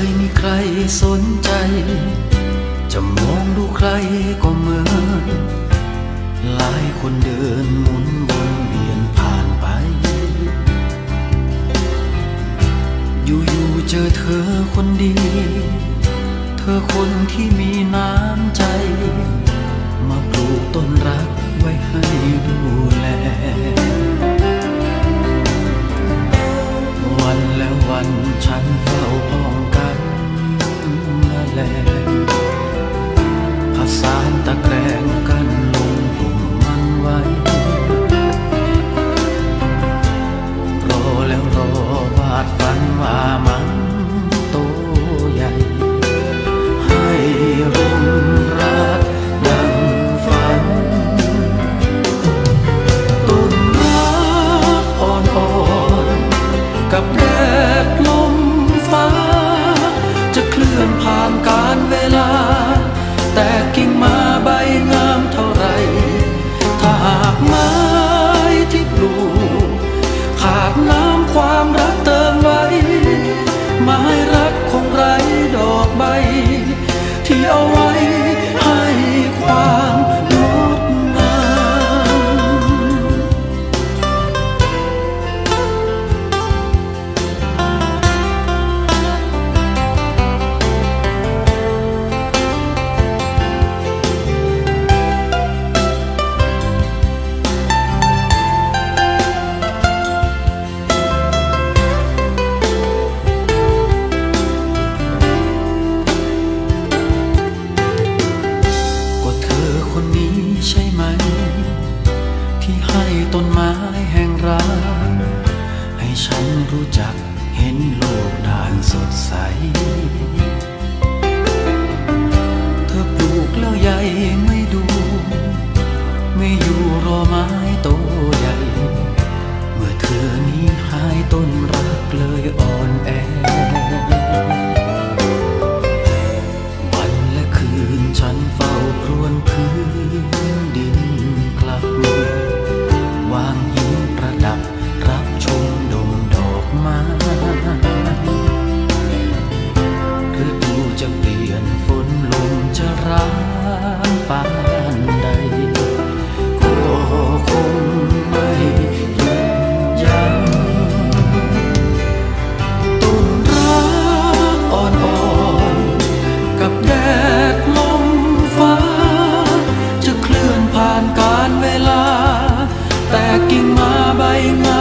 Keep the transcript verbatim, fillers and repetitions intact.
ยมีใครสนใจจะมองดูใครก็เหมือนหลายคนเดินหมุนวนเวียนผ่านไปอยู่ๆเจอเธอคนดีเธอคนที่มีน้ำใจมาปลูกต้นรักไว้ให้ดูแลวันแล้ววันฉันเฝ้าพ้องกันนั่นแหละผสานตะแกรงกันลงห่มมันไว้รอแล้วรอวาดฝันว่ามันโตใหญ่ให้รุ่งรักดังฝันต้นรักอ่อนๆกับแดดลมฟ้าจะเคลื่อนผ่านกาลเวลาแต่กิ่งมาใบงามเท่าไรถ้าหากไม้ที่ปลูกขาดน้ำความรักเติมไว้ไม้รักคงไร้ดอกใบที่เอาไว้ให้ความงดงามใช่ไหมที่ให้ต้นไม้แห่งรักให้ฉันรู้จักเห็นโลกด้านสดใสเธอปลูกแล้วใหญ่ไม่ดูไม่อยู่รอไม้โตใหญ่เมื่อเธอนี้หายต้นรักเลยอ่อนแอวันและคืนฉันเฝ้าครวญพื้นดินกลับวางหินประดับรับชมดมดอกไม้ฤดูจะเปลี่ยนฝนลมจะร้างปานใดก็คงไม่หยุดยั้งต้นรักอ่อนๆกับแดดลมฟ้าจะเคลื่อนผ่านกาลเวลาแต่กิ่งมาใบง